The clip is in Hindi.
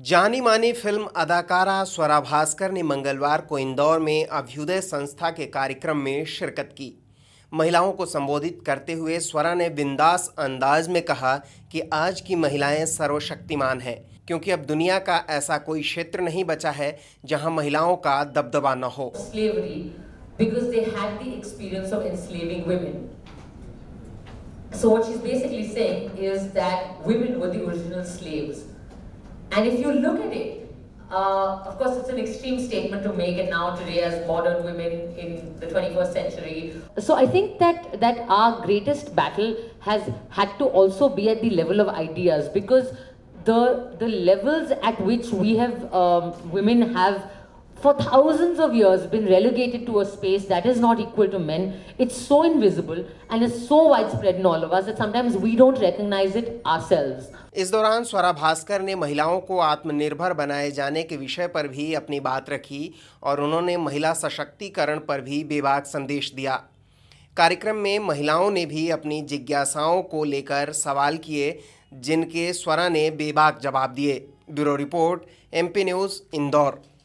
जानी मानी फिल्म अदाकारा स्वरा भास्कर ने मंगलवार को इंदौर में अभ्युदय संस्था के कार्यक्रम में शिरकत की। महिलाओं को संबोधित करते हुए स्वरा ने बिंदास अंदाज में कहा कि आज की महिलाएं सर्वशक्तिमान हैं, क्योंकि अब दुनिया का ऐसा कोई क्षेत्र नहीं बचा है जहां महिलाओं का दबदबा न हो। Because they had the experience of enslaving women. So what she's basically saying is that women were the original slaves. And if you look at it, of course it's an extreme statement to make it now today as modern women in the 21st century. So I think that our greatest battle has had to also be at the level of ideas, because the levels at which we have women have for thousands of years been relegated to a space that is not equal to men. It's so invisible and is so widespread in all of us that sometimes we don't recognize it ourselves. इस दौरान स्वरा भास्कर ने महिलाओं को आत्मनिर्भर बनाए जाने के विषय पर भी अपनी बात रखी और उन्होंने महिला सशक्तिकरण पर भी बेबाक संदेश दिया। कार्यक्रम में महिलाओं ने भी अपनी जिज्ञासाओं को लेकर सवाल किए, जिनके स्वरा ने बेबाक जवाब दिए। Bureau report, MP news, Indore.